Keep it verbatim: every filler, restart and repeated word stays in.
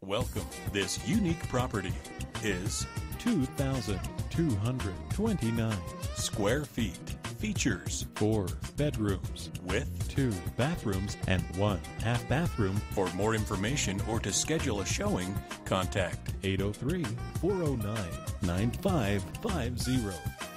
welcome. This unique property is two thousand two hundred twenty-nine square feet. Features four bedrooms with two bathrooms and one half bathroom. For more information or to schedule a showing, contact eight oh three, four oh nine, nine five five zero.